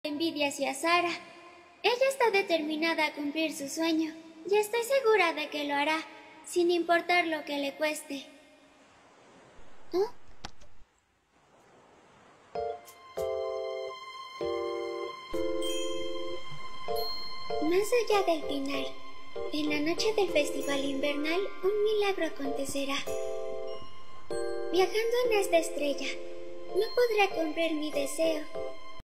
envidia hacia Sara. Ella está determinada a cumplir su sueño, y estoy segura de que lo hará, sin importar lo que le cueste. ¿Ah? Más allá del final, en la noche del festival invernal, un milagro acontecerá. Viajando en esta estrella, no podré cumplir mi deseo,